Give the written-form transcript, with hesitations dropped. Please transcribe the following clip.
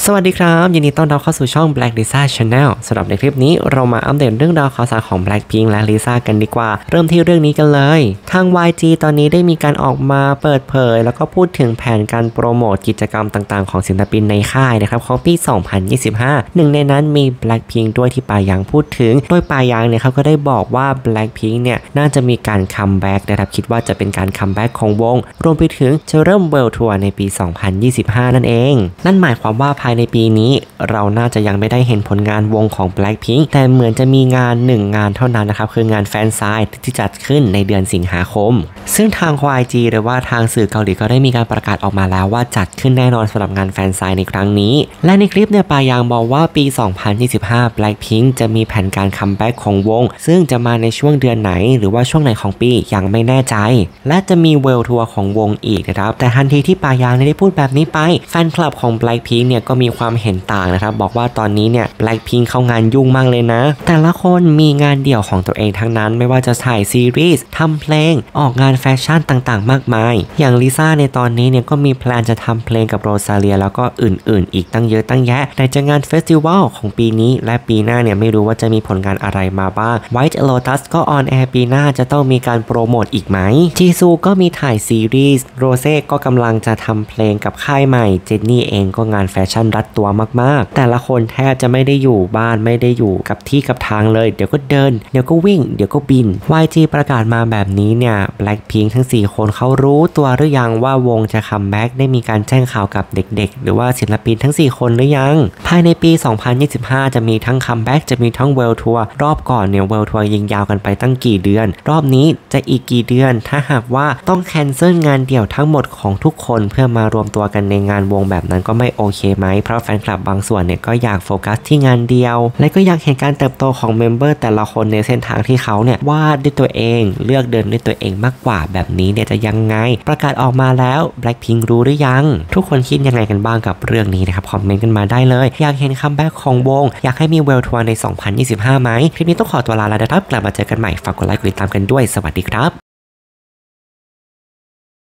สวัสดีครับยินดีต้อนรับเข้าสู่ช่อง Black Lisa Channel สำหรับในคลิปนี้เรามาอัปเดตเรื่องราวข่าวสารของ Blackpink และ Lisa กันดีกว่าเริ่มที่เรื่องนี้กันเลยทาง YG ตอนนี้ได้มีการออกมาเปิดเผยแล้วก็พูดถึงแผนการโปรโมทกิจกรรมต่างๆของศิลปินในค่ายนะครับของปี 2025 หนึ่งในนั้นมี Blackpink ด้วยที่ปายางพูดถึงโดยปายางเนี่ยเขาก็ได้บอกว่า Blackpink เนี่ยน่าจะมีการคัมแบ็กนะครับคิดว่าจะเป็นการคัมแบ็กของวงรวมไปถึงจะเริ่มเวิลด์ทัวร์ในปี 2025 นั่นเองนั่นหมายความว่าภายในปีนี้เราน่าจะยังไม่ได้เห็นผลงานวงของ Blackpink แต่เหมือนจะมีงาน1งานเท่านั้นนะครับคืองานแฟนไซน์ที่จัดขึ้นในเดือนสิงหาคมซึ่งทาง YG หรือว่าทางสื่อเกาหลีก็ได้มีการประกาศออกมาแล้วว่าจัดขึ้นแน่นอนสำหรับงานแฟนไซน์ในครั้งนี้และในคลิปเนี่ยปายางบอกว่าปี 2025 Blackpink จะมีแผนการคัมแบ็กของวงซึ่งจะมาในช่วงเดือนไหนหรือว่าช่วงไหนของปียังไม่แน่ใจและจะมีเวิลด์ทัวร์ของวงอีกนะครับแต่ทันทีที่ปายางได้พูดแบบนี้ไปแฟนคลับของ Blackpink เนี่ยก็มีความเห็นต่างนะครับบอกว่าตอนนี้เนี่ย Blackpink เข้างานยุ่งมากเลยนะแต่ละคนมีงานเดี่ยวของตัวเองทั้งนั้นไม่ว่าจะถ่ายซีรีส์ทำเพลงออกงานแฟชั่นต่างๆมากมายอย่างลิซ่าในตอนนี้เนี่ยก็มีแพลนจะทำเพลงกับโรซาเลียแล้วก็อื่นๆอีกตั้งเยอะตั้งแยะในจะงานเฟสติวัลของปีนี้และปีหน้าเนี่ยไม่รู้ว่าจะมีผลงานอะไรมาบ้าง White Lotus ก็ออนแอร์ปีหน้าจะต้องมีการโปรโมทอีกไหมจีซูก็มีถ่ายซีรีส์โรเซ่ก็กำลังจะทำเพลงกับค่ายใหม่เจนนี่เองก็งานแฟชั่นรัดตัวมากๆแต่ละคนแทบจะไม่ได้อยู่บ้านไม่ได้อยู่กับที่กับทางเลยเดี๋ยวก็เดินเดี๋ยวก็วิ่งเดี๋ยวก็บิน YG ประกาศมาแบบนี้เนี่ย Blackpink ทั้ง4คนเขารู้ตัวหรือยังว่าวงจะคัมแบ็กได้มีการแจ้งข่าวกับเด็กๆหรือว่าศิลปินทั้ง4คนหรือยังภายในปี 2025 จะมีทั้งคัมแบ็กจะมีทั้งเวิลด์ทัวร์รอบก่อนเนี่ยเวิลด์ทัวร์ยิงยาวกันไปตั้งกี่เดือนรอบนี้จะอีกกี่เดือนถ้าหากว่าต้องแคนเซิลงานเดี่ยวทั้งหมดของทุกคนเพื่อมารวมตัวกันในงานวงแบบนั้นก็ไม่โอเคไหมเพราะแฟนคลับบางส่วนเนี่ยก็อยากโฟกัสที่งานเดียวและก็อยากเห็นการเติบโตของเมมเบอร์แต่ละคนในเส้นทางที่เขาเนี่ยวาดด้วยตัวเองเลือกเดินด้วยตัวเองมากกว่าแบบนี้เนี่ยจะยังไงประกาศออกมาแล้ว Blackpink รู้หรือยังทุกคนคิดยังไงกันบ้างกับเรื่องนี้นะครับคอมเมนต์กันมาได้เลยอยากเห็นคัมแบ็กของวงอยากให้มีเวิลด์ทัวร์ใน 2025 ไหมคลิปนี้ต้องขอตัวลาแล้วนะครับกลับมาเจอกันใหม่ฝากกดไลค์กดติดตามกันด้วยสวัสดีครับ